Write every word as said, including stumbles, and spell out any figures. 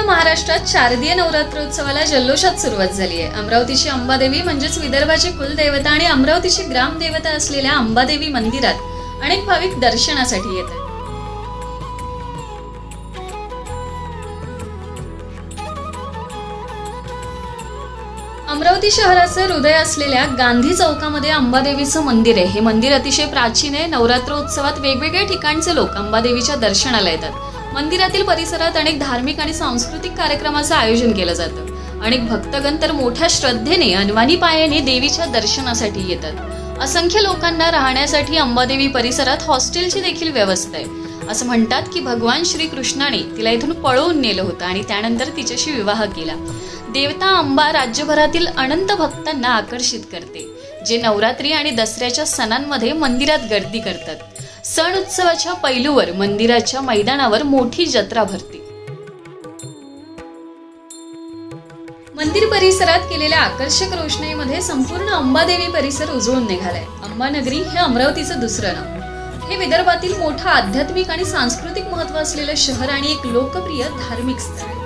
महाराष्ट्रात शारदीय नवरात्रोत्सवाला जल्लोषात सुरुवात झाली आहे। अमरावतीची अंबादेवी म्हणजेच विदर्भाची कुलदेवता आणि अमरावतीची ग्रामदेवता असलेल्या अंबादेवी मंदिरात अनेक भाविक दर्शनासाठी येतात। अमरावती शहराचं हृदय असलेल्या गांधी चौकामध्ये अंबादेवीचं मंदिर आहे। हे मंदिर अतिशय प्राचीन आहे। नवरात्रोत्सवात वेगवेगळ्या ठिकाणचे लोक अंबादेवीच्या दर्शनाला येतात। मंदिरातील परिसरात अनेक धार्मिक आणि सांस्कृतिक कार्यक्रमाचं आयोजन केलं जातं। अनेक भक्तगण तर मोठ्या श्रद्धेने अनवाणी पायाने देवीच्या दर्शनासाठी येतात। असंख्य लोकांना राहण्यासाठी अंबादेवी परिसरात हॉस्टेलची देखील व्यवस्था आहे। असं म्हणतात की भगवान श्रीकृष्णाने तिला इथून पळवून नेलं होतं आणि त्यानंतर तिच्याशी विवाह केला। देवता अंबा राज्यभरातील अनंत भक्तांना आकर्षित करते, जे नवरात्री आणि दसऱ्याच्या सणांमध्ये मंदिरात गर्दी करतात। सण उत्सवाच्या पैलूवर मंदिराच्या मैदानावर मोठी जत्रा भरते। मंदिर परिसरात केलेल्या आकर्षक रोषणाईमध्ये संपूर्ण अंबादेवी परिसर उजळून निघालाय। अंबानगरी हे अमरावतीचं दुसरं नाव। हे विदर्भातील मोठं आध्यात्मिक आणि सांस्कृतिक महत्त्व असलेलं शहर आणि एक लोकप्रिय धार्मिक स्थळ।